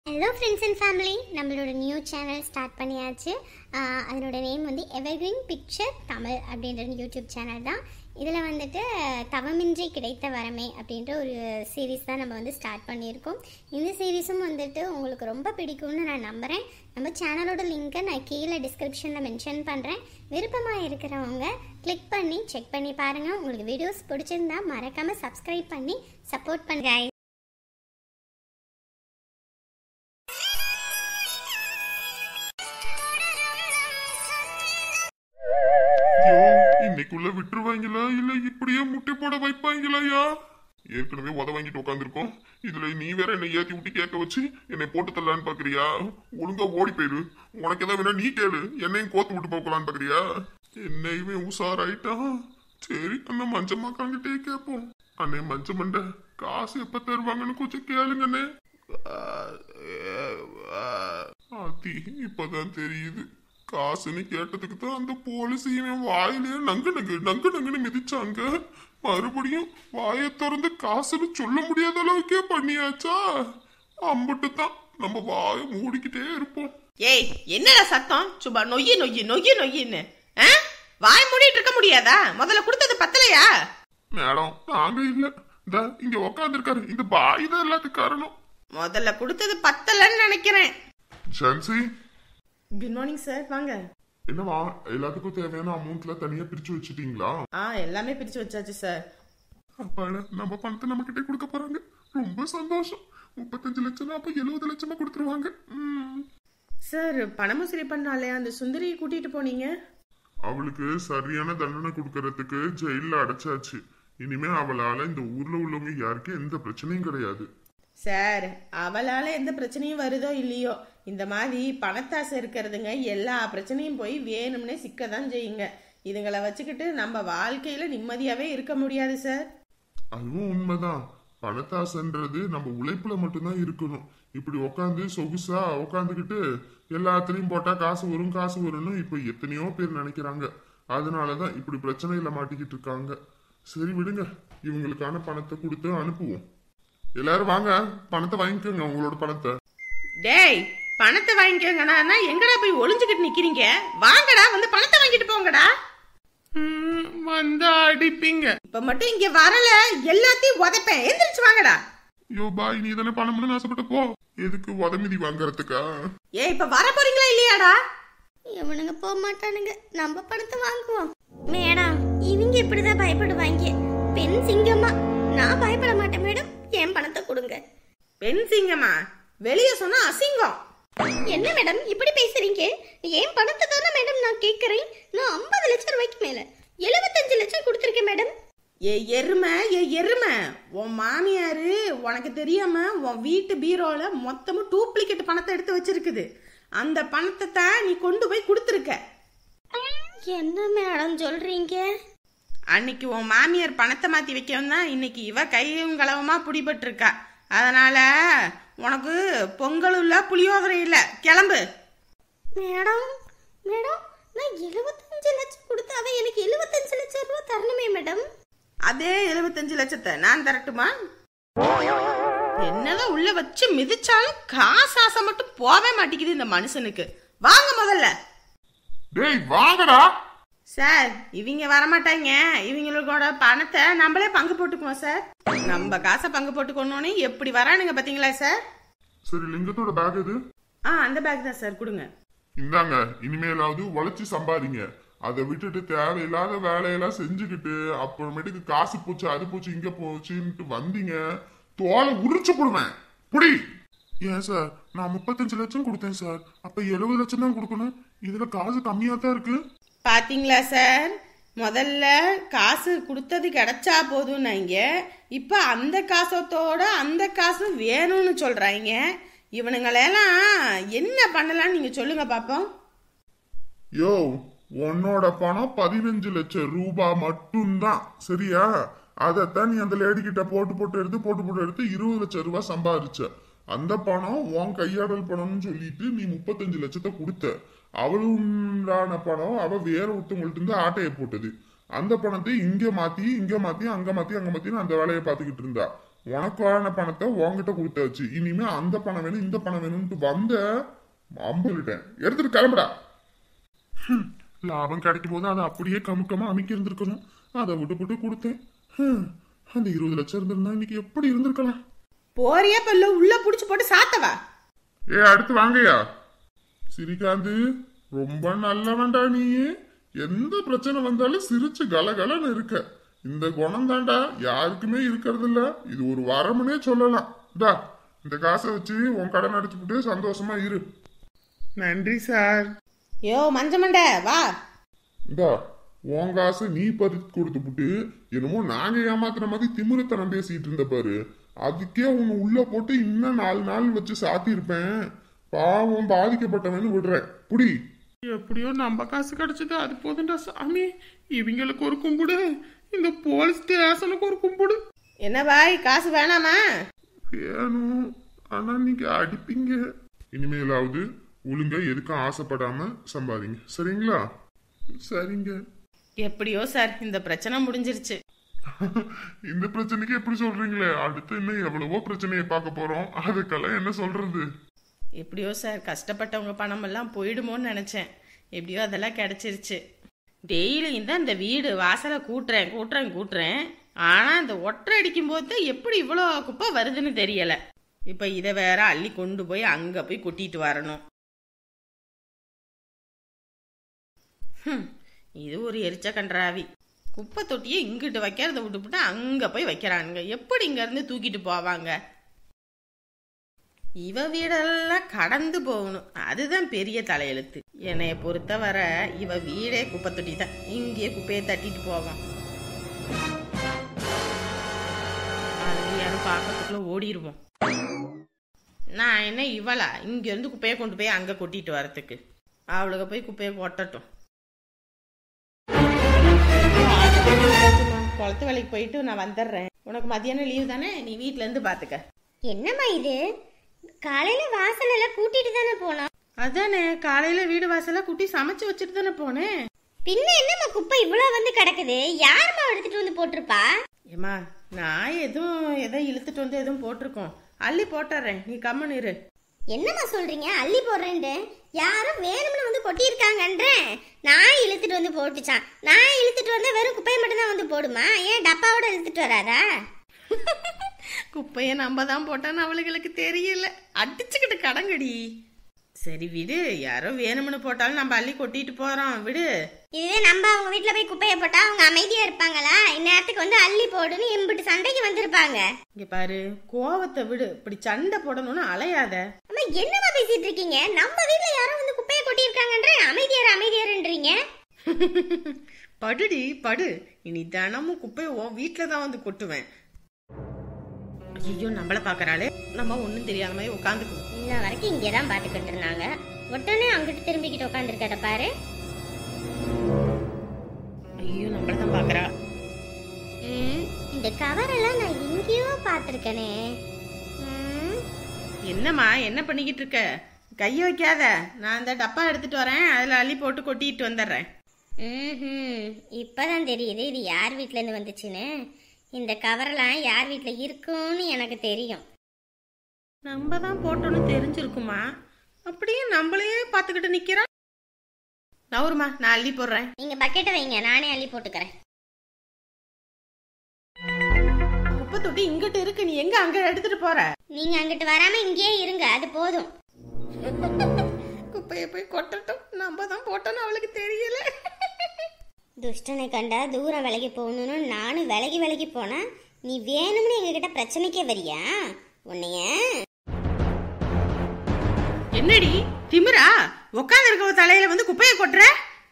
Hello friends and family, நம்மளோட new channel start பண்ணியாச்சு. அதனோட நேம் வந்து எவர்கிரீன் பிக்சர் தமிழ் அப்படின்ற யூடியூப் சேனல் தான். இதில் வந்துட்டு தவமின்றி கிடைத்த வரமே அப்படின்ற ஒரு சீரீஸ் தான் நம்ம வந்து ஸ்டார்ட் பண்ணியிருக்கோம். இந்த சீரீஸும் வந்துட்டு உங்களுக்கு ரொம்ப பிடிக்கும்னு நான் நம்புகிறேன். நம்ம சேனலோட லிங்க்கை நான் கீழே டிஸ்கிரிப்ஷனில் மென்ஷன் பண்ணுறேன். விருப்பமாக இருக்கிறவங்க கிளிக் பண்ணி செக் பண்ணி பாருங்கள். உங்களுக்கு வீடியோஸ் பிடிச்சிருந்தா மறக்காமல் சப்ஸ்கிரைப் பண்ணி சப்போர்ட் பண்ணுங்க. இன்னைக்குள்ள விட்டுருவாங்களா இல்ல இப்படியே முட்டை போட வைப்பாங்களாயா? ஏற்கனவே உத வாங்கிட்டு உட்காந்துருக்கோம். இதுல நீ வேற என்னை ஏத்தி விட்டு கேட்க வச்சு என்னை போட்டு தரலான்னு பாக்குறியா? ஒழுங்கா ஓடி போயிடு. உனக்கு ஏதாவது வேணா நீ கேளு, என்னையும் கோத்து விட்டு போக்கலான்னு பாக்குறியா? என்னையுமே உஷாராயிட்டான். சரி, அந்த மஞ்சம்மாக்காங்கிட்டே கேட்போம். அண்ணே மஞ்ச மண்டை, காசு எப்ப தருவாங்கன்னு கொஞ்சம் கேளுங்கண்ணே. ஆத்தி, இப்பதான் தெரியுது. காசுன்னு கேட்டதுக்கு தான் அந்த போலீஸையும் வாயிலே நங்கு மிதிச்சாங்க. மறுபடியும் வாயை திறந்து காசுன்னு சொல்ல முடியாத அளவுக்கே பண்ணியாச்சா? அம்பட்டு தான், நம்ம வாயை மூடிக்கிட்டே இருப்போம். ஏய், என்னடா சத்தம்? சும்மா நொய்யின்னு வாய் மூடிட்டு இருக்க முடியாதா? முதல்ல கொடுத்தது பத்தலையா? மேடம், நாங்க இல்ல, இந்த இங்க உக்காந்து இருக்காரு இந்த பாய் தான் எல்லாத்துக்கும் காரணம். முதல்ல கொடுத்தது பத்தலன்னு நினைக்கிறேன். ஜான்சி, குட் மார்னிங் சார், வாங்க. என்னவா, எல்லாத்துக்கும் தேவையான அமௌண்ட்ல தனியா பிரிச்சு வச்சுட்டீங்களா? எல்லாமே பிரிச்சு வச்சாச்சு சார். அப்பால, நம்ம பணத்தை நம்ம கிட்டே கொடுக்க போறாங்க. ரொம்ப சந்தோஷம். 35 லட்சம் அப்ப 70 லட்சமா கொடுத்துருவாங்க. சார், பணமுசிரி பண்ணாலே அந்த சுந்தரியை கூட்டிட்டு போனீங்க. அவளுக்கு சரியான தண்டனை கொடுக்கறதுக்கு ஜெயில அடைச்சாச்சு. இனிமே அவளால இந்த ஊர்ல உள்ளவங்க யாருக்கும் எந்த பிரச்சனையும் கிடையாது. சார், அவளால எந்த பிரச்சனையும் வருதோ இல்லையோ, இந்த மாதிரி பணத்தாசை இருக்கிறதுங்க எல்லா பிரச்சனையும் போய் வேணும்னே சிக்கதான் செய்யுங்க. இதுங்களை வச்சுக்கிட்டு நம்ம வாழ்க்கையில நிம்மதியாவே இருக்க முடியாது சார். அதுவும் உண்மைதான். பணத்தாசைன்றது நம்ம உழைப்புல மட்டும்தான் இருக்கணும். இப்படி உக்காந்து சொகுசா உக்காந்துக்கிட்டு எல்லாத்துலயும் போட்டா காசு வரும்னு இப்ப எத்தனையோ பேர் நினைக்கிறாங்க. அதனாலதான் இப்படி பிரச்சனையில மாட்டிக்கிட்டு இருக்காங்க. சரி விடுங்க, இவங்களுக்கான பணத்தை கொடுத்து அனுப்புவோம். எல்லாரும் வாங்க, பணத்தை வாங்கிக்கோங்க, உங்களோட பணத்தை. டேய், பணத்தை வாங்கிக்கோங்கண்ணா எங்கடா போய் ஒளிஞ்சுக்கிட்டு நிக்கிறீங்க? வாங்கடா, வந்து பணத்தை வாங்கிட்டு போங்கடா. வந்து அடிப்பீங்க. இப்ப மட்டும் இங்க வரல, எல்லாத்தையும் உதைப்பேன். எந்திரிச்சு வாங்கடா. யோ பாய், நீ தானே பணம்னு ஆசைப்பட்ட, போ. எதுக்கு உதமிதி வாங்கறதுக்கா? இப்ப வர போறீங்களா இல்லையாடா? இவனுங்க போக மாட்டானுங்க, நம்ம பணத்தை வாங்குவோம். மேடம், இவங்க இப்படிதான் பயப்படுவாங்க. பெண் சிங்கம்மா, நான் பயப்பட மாட்டேன் மேடம். என் பணத்தை கொடுங்க. பெண் சிங்கம்மா? வெளியே சொன்னா அசிங்கம். என்ன மேடம் இப்படி பேசுறீங்க? என் பணத்தை தானே மேடம் நான் கேட்கறேன். நான் 50 லட்சம் ரூபாய்க்கு மேல 75 லட்சம் கொடுத்துருக்கேன் மேடம். ஏ எருமை, உன் மாமியாரு உனக்கு தெரியாம உன் வீட்டு பீரோல மொத்தமும் டூப்ளிகேட் பணத்தை எடுத்து வச்சிருக்குது. அந்த பணத்தை தான் நீ கொண்டு போய் கொடுத்துருக்க. என்ன மேடம் சொல்றீங்க? அன்னைக்கு உன் மாமியார் பணத்தை மாத்தி வைக்கவும் தான் இன்னைக்கு இவ கையும் களவுமா பிடிபட்டு இருக்கா. அதனால உனக்கு பொங்கல் இல்ல, புளியோதரை இல்ல, கிளம்பு. மேடம் மேடம், நான் 75 லட்சம் கொடுத்தாவே எனக்கு 75 லட்சம் ரூபாய் தரணுமே மேடம். அதே 75 லட்சத்தை நான் தரட்டுமா? என்னதான் உள்ள வச்சு மிதிச்சாலும் காசாசை மட்டும் போவே மாட்டேங்குது இந்த மனுஷனுக்கு. வாங்க முதல்ல. டேய் வாங்கடா. சார், இவங்க வரமாட்டாங்க. இவங்களோட பணத்தை நம்மளே பங்கு போட்டுக்குவோம் சார். நம்ம காசை பங்கு போட்டுக்கணும்னு எப்படி வரானுங்க பாத்தீங்களா சார்? சரி, லிங்கத்தோட பேக் எது? அந்த பேக் தான் சார், கொடுங்க. இந்தாங்க, இனிமேலாவது உழைச்சி சம்பாதிங்க. அதை விட்டுட்டு தேவையில்லாத வேலையெல்லாம் செஞ்சுக்கிட்டு அப்புறமேட்டுக்கு காசு போச்சு அது போச்சு இங்க போச்சுன்ட்டு வந்தீங்க, தோலை உரிச்சு போடுவேன். புடி. ஏன் சார், நான் 35 லட்சம் கொடுத்தேன் சார். அப்ப 70 லட்சம் தான் கொடுக்கணும். இதுல காசு கம்மியா தான் இருக்கு. பாத்தீங்களா சார்? முதல்ல காசு கொடுத்தது கிடைச்சா போதும் நாங்க, இப்ப அந்த காசத்தோட அந்த காசு வேணும்னு சொல்றாங்க. இவனுங்களெல்லாம் என்ன பண்ணலாம் நீங்க சொல்லுங்க பாப்போம். யோ, உன்னோட பணம் 15 லட்சம் ரூபாய் மட்டும்தான், சரியா? அதத்தான் நீ அந்த லேடி கிட்ட போட்டு எடுத்து 20 லட்சம் ரூபாய் சம்பாதிச்ச. அந்த பணம் உன் கையாடல் பணம்னு சொல்லிட்டு நீ 35 லட்சத்தை கொடுத்த. அவளுண்டான பணம் அவ வேற ஒருத்தவங்கள்ட்ட இருந்து ஆட்டையை போட்டது. அந்த பணத்தை இங்க மாத்தி அங்க மாத்தி அந்த வேலையை பார்த்துக்கிட்டு இருந்தா. உனக்கான பணத்தை உன்கிட்ட கொடுத்தாச்சு. இனிமே அந்த பணம் வேணும் இந்த பணம் வேணும்னு வந்த அம்பிட்டேன், எடுத்துட்டு கிளம்புடா. லாபம் கிடைக்கும் போது அதை அப்படியே கமுக்கமா அமைக்க இருந்திருக்கணும். அதை விட்டு கொடுத்தேன். அந்த 20 லட்சம் இருந்திருந்தா இன்னைக்கு எப்படி இருந்திருக்கலாம். போறியா பல்லு உள்ள புடிச்சு போட்டு சாத்தவா? அடுத்து வாங்கயா. சிரிகாந்து ரொம்ப நல்லவன்டா நீ. எந்த பிரச்சனை வந்தாலும் சிரிச்சு கலகலன்னு இருக்க. இந்த குணம் தாண்டா யாருக்குமே இருக்கிறது இல்ல. இது ஒரு வரமுனே சொல்லலாம். இந்த காசை வச்சு உன் கடன் அடிச்சுட்டு சந்தோஷமா இரு. நன்றி சார். யோ மஞ்ச மண்டை வா. உன் காசு நீ பறித்து கொடுத்துப்புட்டு என்னமோ நாங்க ஏமாத்துற மாதிரி திமிரத்தனம் பேசிட்டு இருந்த பாரு. அதுக்கே உன்னை உள்ள போட்டு இன்னும் 4 நாள் வச்சு சாத்தி இருப்பேன். பாவம் பாதிக்கப்பட்டவன்னு விடுறேன். புடி. எப்படியோ நம்ம காசு கிடைச்சது அது போதுண்டா சாமி. இவங்களுக்கு ஒரு கும்பிடு, இந்த போலீஸ் ஸ்டேஷனுக்கு ஒரு கும்பிடு. என்ன பாய் காசு வேணாமா? வேணும், ஆனா நீங்க அடிப்பீங்க. இனிமேலாவது ஒழுங்கா எதுக்கும் ஆசைப்படாம சம்பாதிங்க, சரிங்களா? சரிங்க. எப்படியோ சார் இந்த பிரச்சனை முடிஞ்சிருச்சு. இந்த பிரச்சனைக்கு எப்படி சொல்றீங்களே? அடுத்து இன்னும் எவ்வளவோ பிரச்சனையை பார்க்க போறோம். அதுக்கெல்லாம் என்ன சொல்றது? எப்படியோ சார் கஷ்டப்பட்டவங்க பணம் எல்லாம் போயிடுமோன்னு நினைச்சேன். எப்படியோ அதெல்லாம் கிடைச்சிருச்சு. டெய்லியும் தான் இந்த வீடு வாசலை கூட்டுறேன். ஆனா இந்த ஒற்றை அடிக்கும் போது எப்படி இவ்வளோ குப்பை வருதுன்னு தெரியல. இப்ப இதை வேற அள்ளி கொண்டு போய் அங்க போய் கொட்டிட்டு வரணும். இது ஒரு எரிச்ச கன்றாவி. குப்பை தொட்டியை இங்கிட்டு வைக்கிறத விட்டுவிட்டு அங்க போய் வைக்கிறானுங்க. எப்படி இங்க இருந்து தூக்கிட்டு போவாங்க? இவ வீடெல்லாம் கடந்து போகணும், அதுதான் பெரிய தலையெழுத்து. என்னைய பொறுத்தவரை இவ வீடே குப்பை தொட்டி தான். இங்கேயே குப்பையை தட்டிட்டு போவான். யாரும் பார்க்கறதுக்குள்ள ஓடிடுவோம். நான் என்ன இவளா இங்க இருந்து குப்பையை கொண்டு போய் அங்க கொட்டிட்டு வரத்துக்கு? அவளுக்கு போய் குப்பையை கொட்டட்டும். குளத்து வேலைக்கு போயிட்டு நான் வந்துடுறேன். உனக்கு மதியானம் லீவு தானே, நீ வீட்டுல இருந்து பாத்துக்க. என்னம்மா இது? காலையில வாசல் எல்லாம் கூட்டிட்டு தானே போனோம். அதானே காலையில வீடு வாசலா கூட்டி சமைச்சு வச்சுட்டு தானே போனேன். பின்ன என்னம்மா குப்பை இவ்வளவு வந்து கிடக்குது? யாரும்மா எடுத்துட்டு வந்து போட்டிருப்பா? ஏமா நான் எதை இழுத்துட்டு வந்து எதுவும் போட்டிருக்கோம். அள்ளி போட்டுறேன், நீ கம்மன் இரு. என்னம்மா சொல்றீங்க? அள்ளி போடுறேன்ட்டு யாரும் வேணும்னு வந்து கொட்டியிருக்காங்கன்றேன். நான் இழுத்துட்டு வந்து போட்டுச்சான். நான் இழுத்துட்டு வந்தா வெறும் குப்பையை மட்டும் தான் வந்து போடுமா? ஏன் டப்பாவோட இழுத்துட்டு வராதா? குப்பையை நம்ம தான் போட்டான்னு அவளுகளுக்கு தெரியல. அடிச்சுக்கிட்டு கடங்கடி. சரி விடு, யாரோ வேணும்னு போட்டாலும் நம்ம அள்ளி கொட்டிட்டு போறோம், விடு. இதுவே நம்ம அவங்க வீட்டுல போய் குப்பையை போட்டா அவங்க அமைதியா இருப்பாங்களா? இந்நேரத்துக்கு வந்து அள்ளி போடுன்னு எம்பிட்டு சண்டைக்கு வந்திருப்பாங்க. இங்க பாரு, கோவத்தை விடு. இப்படி சண்டை போடணும்னு அலையாத. அம்மா என்னமா பேசிட்டு இருக்கீங்க? நம்ம வீட்டுல யாரோ வந்து குப்பையை கொட்டி இருக்காங்கன்ற அமைதியாருன்றீங்க. படுடி படு. இனி தினமும் குப்பையை உன் வீட்டுல தான் வந்து கொட்டுவேன். ஐயோ நம்மள பாக்குறாளே, நம்ம ஒண்ணும் தெரியாத மாதிரி உட்காந்துக்குவோம். இன்ன வரைக்கும் இங்கேதான் பாத்துக்கிட்டு இருந்தாங்க. உடனே அங்கிட்டு திரும்பிக்கிட்டு உட்காந்துருக்கத பாரு. ஐயோ நம்மள தான் பாக்குறா. இந்த கவர் எல்லாம் நான் எங்கேயோ பாத்திருக்கனே. என்னம்மா என்ன பண்ணிக்கிட்டு இருக்க? கைய வைக்காத. நான் இந்த டப்பா எடுத்துட்டு வரேன், அதுல அள்ளி போட்டு கொட்டிட்டு வந்துடுறேன். இப்பதான் தெரியுது இது யார் வீட்டுல இருந்து வந்துச்சுன்னு. இந்த கவரெல்லாம் யார் வீட்டுல இருக்கும்னு எனக்கு தெரியும். நம்ம தான் போட்டோன்னு தெரிஞ்சிருக்குமா? அப்படியே நம்மளையே பாத்துக்கிட்டு நிக்கிறா. நவருமா, நான் அள்ளி போடுறேன். நீங்க பக்கெட்டை வைங்க, நானே அள்ளி போட்டுக்கிறேன். குப்பை தொட்டி இங்கிட்டு இருக்கு, நீ எங்க அங்க எடுத்துட்டு போற? நீங்க அங்கிட்டு வராம இங்கேயே இருங்க, அது போதும். குப்பையை போய் கொட்டட்டும், நம்ம தான் போட்டோன்னு அவளுக்கு தெரியல. துஷ்டனை கண்டா தூரம் விலகி போகணும்னு நானும் விலகி போனேன். நீ வேணும்னு எங்ககிட்ட பிரச்சனைக்கே வரியா? உன்னைய என்னடி திமிரா? உட்காந்து இருக்க தலையில வந்து குப்பையை கொட்டுற?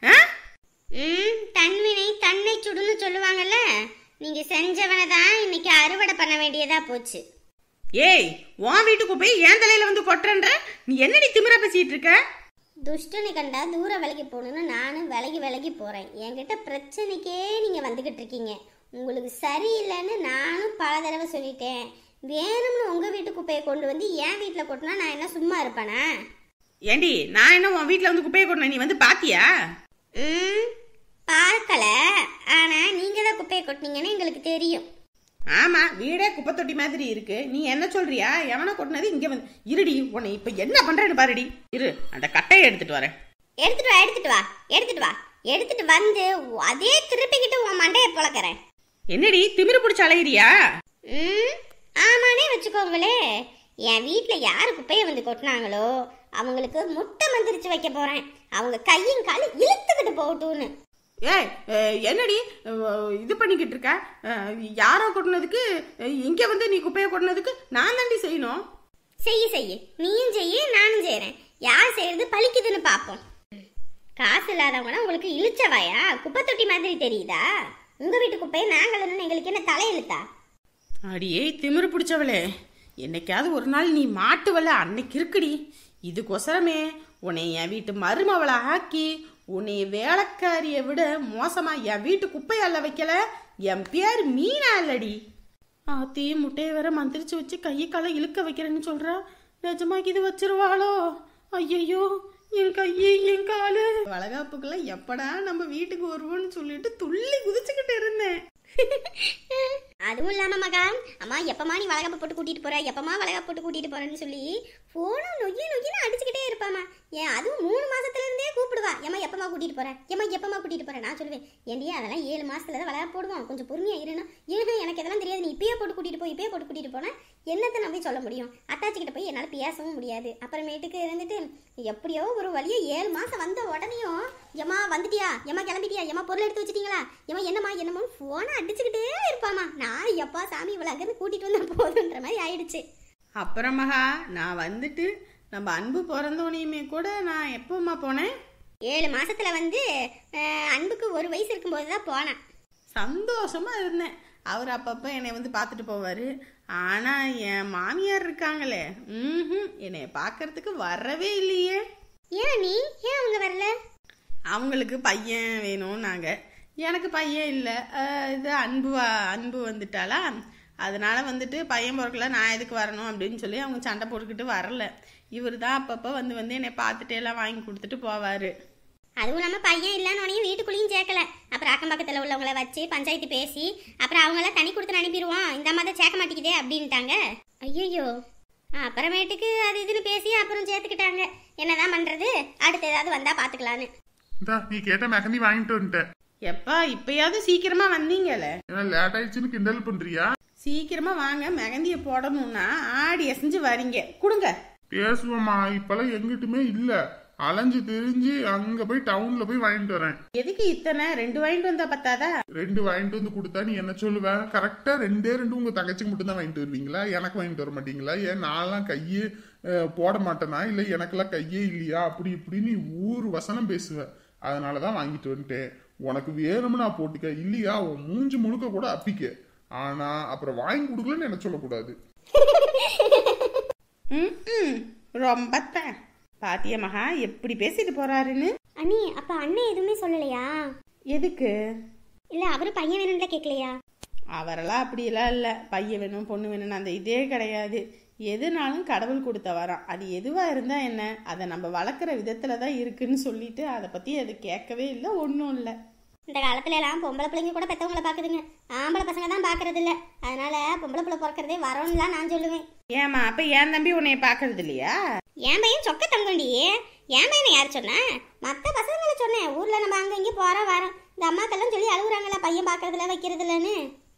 தன்வினை தன்னை சுடுன்னு சொல்லுவாங்கல்ல. நீங்க செஞ்சவனை தான் இன்னைக்கு அறுவடை பண்ண வேண்டியதா போச்சு. ஏய், உன் வீட்டு குப்பையை ஏன் தலையில வந்து கொட்டுறன்ற? நீ என்னடி திமிரா பேசிட்டு இருக்க? துஷ்டனை கண்டா தூரம் விலகி போகணும்னு நானும் விலகி போறேன். என்கிட்ட பிரச்சனைக்கே நீங்க வந்துகிட்டு இருக்கீங்க. உங்களுக்கு சரியில்லைன்னு நானும் பல தடவை சொல்லிட்டேன். வேணும்னு உங்க வீட்டு குப்பையை கொண்டு வந்து என் வீட்டுல கொட்டினா நான் என்ன சும்மா இருப்பேனா? ஏண்டி நான் என்ன உன் வீட்டுல வந்து குப்பையை கொட்டின நீ வந்து பாத்தியா? பார்க்கல, ஆனா நீங்க தான் குப்பையை கொட்டினீங்கன்னு எங்களுக்கு தெரியும். ஆமா, வீடே குப்பை தொட்டி மாதிரி இருக்கு. நீ என்ன சொல்றியா? எவனை கொட்டினது இங்க வந்து இருடி. உன்னை இப்ப என்ன பண்றேன்னு பாருடி. இரு, அந்த கட்டையை எடுத்துட்டு வரேன். எடுத்துட்டு வா எடுத்துட்டு வா எடுத்துட்டு வா எடுத்துட்டு வந்து அதே திருப்பிக்கிட்டு உன் மண்டையை பொளக்கிறேன். என்னடி திமிரு பிடிச்ச அலையிறியா? ஆமானே வச்சுக்கோங்களே. என் வீட்டுல யாரு குப்பையை வந்து கொட்டினாங்களோ அவங்களுக்கு முட்டை மந்திரிச்சு வைக்க போறேன். அவங்க கையும் காலும் இழுத்துக்கிட்டு போகட்டும்னு. ஏய், என்னடி இது பண்ணிக்கிட்டு இருக்க? யாரோ கொட்டினதுக்கு இங்க வந்து நீ குப்பையை கொட்டினதுக்கு நான் தாண்டி செய்யணும். செய்ய நீயும் செய்ய நானும் செய்யறேன். யார் செய்யறது பழிக்குதுன்னு பாப்போம். காசு இல்லாதவங்கன்னா உங்களுக்கு இழுச்சவாயா? குப்பை தொட்டி மாதிரி தெரியுதா? உங்க வீட்டு குப்பையை நாங்கள் எங்களுக்கு என்ன தலையெழுத்தா? அடியே திமிரு பிடிச்சவளே, என்னைக்காவது ஒரு நாள் நீ மாட்டுவல அன்னைக்கு இருக்குடி. இதுக்கொசரமே உன்னை என் வீட்டு மருமவளை ஆக்கி உன்னை வேலைக்காரியை விட மோசமா என் வீட்டு குப்பையல்ல வைக்கல. என் பேர் மீனா இல்லடி. ஆத்தி முட்டையை வேற மந்திரிச்சு வச்சு கையை காலை இழுக்க வைக்கிறேன்னு சொல்றா. நிஜமாக்கி இது வச்சிருவாளோ? ஐயோ, என் கையை என் காலு. வளகாப்புக்கெல்லாம் எப்படா நம்ம வீட்டுக்கு வருவோம்னு சொல்லிட்டு துள்ளி குதிச்சுக்கிட்டு இருந்தேன். அதுவும் இல்லாம மகா, அம்மா எப்பமா நீ வளகாப்பு போட்டு கூட்டிட்டு போற, எப்பமா வளகாப்பு போட்டு கூட்டிட்டு போறேன்னு சொல்லி போனும் நொய்யின்னு அடிச்சுக்கிட்டே இருப்பாமா. ஏன் அதுவும் 3 மாசத்துல இருந்தே கூப்பிடுவா. ஏமா எப்பமா கூட்டிட்டு போற, ஏமா எப்பமா கூட்டிட்டு போற. நான் சொல்லுவேன், ஏண்டியா அதெல்லாம் 7 மாசத்துல தான் வளகாப்பு போடுவோம், கொஞ்சம் பொறுமையா இருனா. ஏன்னா எனக்கு இதெல்லாம் தெரியாது, நீ இப்பயே போட்டு கூட்டிட்டு போனா என்னத்தை நான் போய் சொல்ல முடியும்? அத்தாச்சிக்கிட்ட போய் என்னால பேசவும் முடியாது. அப்புறமேட்டுக்கு இருந்துட்டு எப்படியோ ஒரு வழியா 7 மாசம் வந்த உடனேயும் ஏமா வந்துட்டியா, ஏமா கிளம்பிட்டியா, ஏமா பொருள் எடுத்து வச்சிட்டீங்களா, ஏமா என்னமோ போனை அடிச்சுக்கிட்டே இருப்பாமா. நான் எப்பா சாமி இவ்வளவு அங்கிருந்து கூட்டிட்டு வந்தா போதுன்ற மாதிரி ஆயிடுச்சு. அப்புறமகா நான் வந்துட்டு நம்ம அன்பு பிறந்தோனையுமே கூட நான் எப்போம்மா போனேன்? 7 மாசத்துல வந்து அன்புக்கு 1 வயசு இருக்கும்போதுதான் போனேன். சந்தோஷமா இருந்தேன். அவர் அப்பப்ப என்னை வந்து பார்த்துட்டு போவாரு. ஆனா என் மாமியார் இருக்காங்களே, என்னைய பார்க்கறதுக்கு வரவே இல்லையே. ஏன் அவங்க வரல? அவங்களுக்கு பையன் வேணும் நாங்க, எனக்கு பையன் இல்லை. இது அன்பு வந்துட்டாளா, அதனால வந்துட்டு பையன் பிறக்கல, நான் எதுக்கு வரணும் அப்படின்னு சொல்லி அவங்க சண்டை போட்டுக்கிட்டு வரல. இவர் தான் அப்பப்போ வந்து என்னை பார்த்துட்டு எல்லாம் வாங்கி கொடுத்துட்டு போவாரு. அதுவும் இல்லாமல் பையன் இல்லைன்னு வீட்டுக்குள்ளேயும் சேர்க்கல. அப்புறம் அக்கம் பக்கத்தில் உள்ளவங்கள வச்சு பஞ்சாயத்து பேசி அப்புறம் அவங்களாம் தனி கொடுத்து அனுப்பிடுவோம், இந்த மாதிரி சேர்க்க மாட்டேங்குதே அப்படின்ட்டாங்க. ஐயோ, அப்புறமேட்டுக்கு அது இதுன்னு பேசி அப்புறம் சேர்த்துக்கிட்டாங்க. என்னதான் பண்றது, அடுத்து ஏதாவது வந்தா பாத்துக்கலான்னு. நீ கேட்ட மெகந்தி வாங்கிட்டு வந்துட்டேன். எப்பா இப்பயாவது சீக்கிரமா வந்தீங்கல்ல, லேட் ஆயிடுச்சுன்னு கிண்டல் பண்றியா? சீக்கிரமா வாங்க, மெகந்திய போடணும்னா ஆடி எசைஞ்சு வரீங்க. கொடுங்க பேசுவோமா. இப்பெல்லாம் எங்கிட்டுமே இல்ல, அலைஞ்சு திரிஞ்சு அங்க போய் டவுன்ல போய் வாங்கிட்டு வரேன். எதுக்கு இத்தனை? 2 வாங்கிட்டு வந்தா பத்தாதா? 2 வாங்கிட்டு வந்து கொடுத்தா நீ என்ன சொல்லுவ? கரெக்டா 2 உங்க தங்கச்சிக்கு மட்டும் தான் வாங்கிட்டு வருவீங்களா? எனக்கு வாங்கிட்டு வர மாட்டீங்களா? ஏன் நான்லாம் கையே போட மாட்டேனா? இல்ல எனக்கெல்லாம் கையே இல்லையா? அப்படி இப்படின்னு ஊர் வசனம் பேசுவ. அதனாலதான் வாங்கிட்டு வந்துட்டேன். உனக்கு வேணும்னு நான் போட்டுக்க, இல்லையா உன் மூஞ்சி முழுக்க கூட அப்பிக்க. ஆனா அப்புறம் வாங்கி கொடுக்கலன்னு என்ன சொல்லக்கூடாது. ரொம்ப பாத்திய மகா எப்படி பேசிட்டு போறாருன்னு. அண்ணி, அப்ப அண்ணன் எதுவுமே சொல்லலையா? எதுக்கு? இல்ல அவரு பையன் வேணும்ல கேட்கலையா? அவரெல்லாம் அப்படியெல்லாம் இல்ல. பையன் வேணும் பொண்ணு வேணும் அந்த இதே கிடையாது. எதுனாலும் கடவுள் கொடுத்த வரான். அது எதுவா இருந்தா என்ன, அதை நம்ம வளர்க்குற விதத்துலதான் இருக்குன்னு சொல்லிட்டு அதை பத்தி அது கேட்கவே இல்லை, ஒன்றும் இல்லை. இந்த காலத்துல எல்லாம் பொம்பளை பிள்ளைங்க கூட பெற்றவங்களை பாக்குதுங்க, ஆம்பளை பசங்க தான் பாக்குறது இல்ல. அதனால பொம்பளை பிள்ளை பிறக்கிறதே வரணும்லாம் நான் சொல்லுவேன். ஏமா அப்ப என் தம்பி உன்னைய பாக்குறது இல்லையா? என் பையன் சொக்க தங்கண்டி. என் பையனை யாரு சொன்ன? மத்த பசங்களை சொன்னேன். ஊர்ல நம்ம அங்க இங்கே போறோம் வரோம், இந்த அம்மாக்கெல்லாம் சொல்லி அழுகுறாங்கல்ல பையன் பாக்குறதுல வைக்கிறது இல்லன்னு.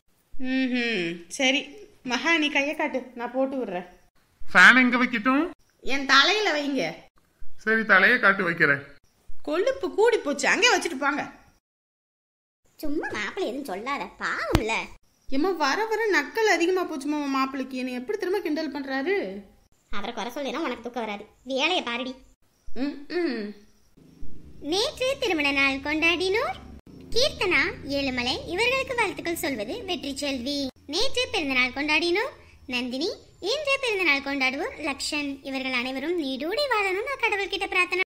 சரி மகா, நீ கையை காட்டு, நான் போட்டு விடுறேன். ஃபேன் எங்க வைக்கட்டும்? என் தலையில வைங்க. சரி, தலையை காட்டு வைக்கிறேன். கொழுப்பு கூடி போச்சு, அங்கே வச்சுட்டு போங்க. சும்மா மாப்பிள்ளை எதுவும் சொல்லாத, பாவம்ல. ஏமா வர வர நக்கல் அதிகமா போச்சுமா மாப்பிள்ளைக்கு. என்ன எப்படி திரும்ப கிண்டல் பண்றாரு? அவரை குறை சொல்லினா உனக்கு தூக்கம் வராது, வேலையை பாருடி. நேற்று திருமண நாள் கொண்டாடினோர் கீர்த்தனா, ஏழுமலை இவர்களுக்கு வாழ்த்துக்கள் சொல்வது வெற்றி செல்வி. நேற்று பிறந்தநாள் கொண்டாடினோர் நந்தினி, இன்று பிறந்தநாள் கொண்டாடுவோர் லக்ஷன். இவர்கள் அனைவரும் நீடூடி வாழணும் நான் கடவுள்கிட்ட பிரார்த்தனை